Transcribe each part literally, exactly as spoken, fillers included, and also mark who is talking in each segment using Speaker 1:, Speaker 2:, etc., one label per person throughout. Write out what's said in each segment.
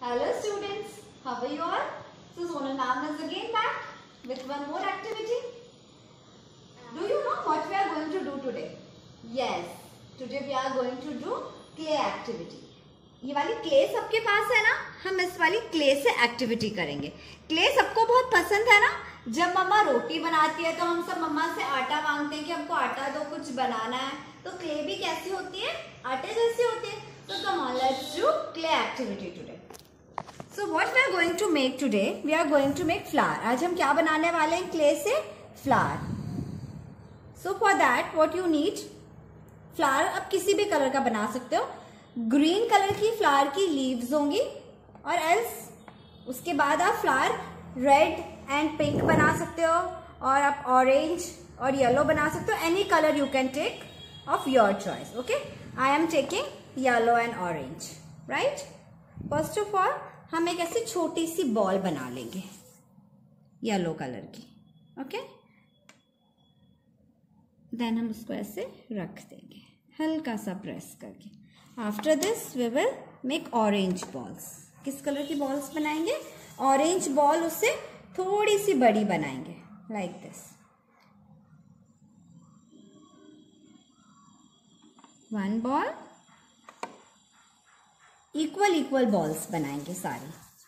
Speaker 1: Hello students, how are you all? So Sonal ma'am is again back with one more activity. Do you know what we are going to do today? Yes, today we are going to do clay activity. ये वाली clay सबके पास है ना, हम इस वाली clay से activity करेंगे. क्ले सबको बहुत पसंद है ना. जब मम्मा रोटी बनाती है तो हम सब मम्मा से आटा मांगते हैं कि हमको आटा दो, कुछ बनाना है. तो क्ले भी कैसी होती है? आटे जैसी होती है. So come on, let's do clay activity today. So what we are going to make today? We are going to make flower. आज हम क्या बनाने वाले हैं क्ले से? Flower. So for that what you need? Flower आप किसी भी कलर का बना सकते हो. ग्रीन कलर की फ्लावर की लीव्स होंगी और एल्स उसके बाद आप फ्लावर रेड एंड पिंक बना सकते हो और आप ऑरेंज और येलो बना सकते हो. Any colour you can take of your choice. Okay, I am taking yellow and orange. Right, first of all हम एक ऐसी छोटी सी बॉल बना लेंगे येलो कलर की. ओके, देन हम उसको ऐसे रख देंगे हल्का सा प्रेस करके. After this we will make orange balls. किस कलर की बॉल्स बनाएंगे? Orange ball. उससे थोड़ी सी बड़ी बनाएंगे like this. One ball. Equal equal balls बनाएंगे सारी.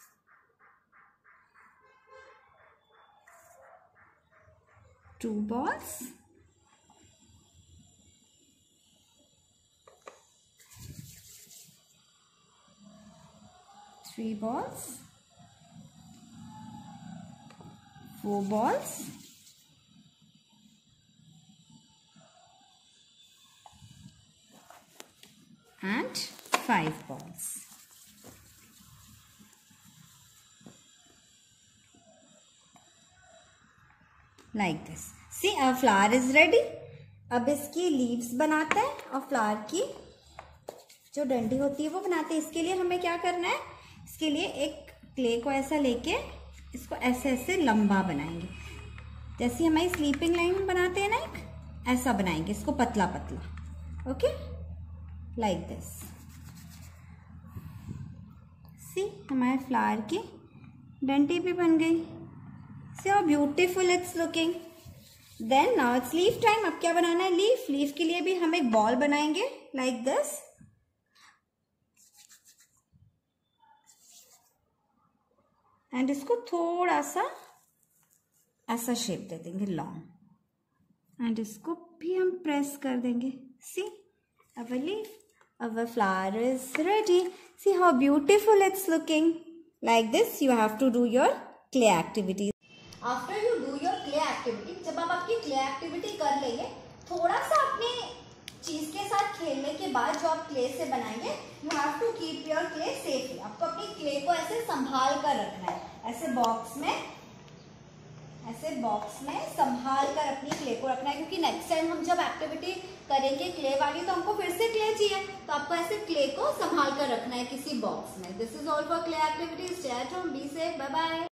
Speaker 1: Two balls. Three balls, four balls, and five balls. Like this. See, our flower is ready. अब इसकी लीव्स बनाते हैं और फ्लावर की जो डंडी होती है वो बनाते हैं. इसके लिए हमें क्या करना है? इसके लिए एक क्ले को ऐसा लेके इसको ऐसे ऐसे लंबा बनाएंगे. जैसे हमारी स्लीपिंग लाइन बनाते हैं ना, एक ऐसा बनाएंगे इसको पतला पतला. Okay, like this. सी, हमारे फ्लावर की डंडी भी बन गई. See how beautiful it's looking. Then now it's leaf time. अब क्या बनाना है? लीफ. लीफ के लिए भी हम एक बॉल बनाएंगे लाइक दिस. एंड इसको थोड़ा सा ऐसा शेप दे देंगे लॉन्ग. एंड इसको भी हम प्रेस कर देंगे. See, our leaf, our flower is ready. See how beautiful it's looking. Like this you have to do your clay activity. After you do your clay activity, जब आप आपकी clay activity कर लेंगे, थोड़ा सा अपने चीज के साथ खेलने के बाद जो आप क्ले से बनाएंगे, you have to keep your clay safely. आपको अपनी क्ले को ऐसे संभाल कर रखना है. ऐसे बॉक्स में ऐसे बॉक्स में संभाल कर अपनी क्ले को रखना है, क्योंकि नेक्स्ट टाइम हम जब एक्टिविटी करेंगे क्ले वाली तो हमको फिर से क्ले चाहिए. तो आपको ऐसे क्ले को संभाल कर रखना है किसी बॉक्स में. This is all for clay activity. Stay at home, be safe, bye bye.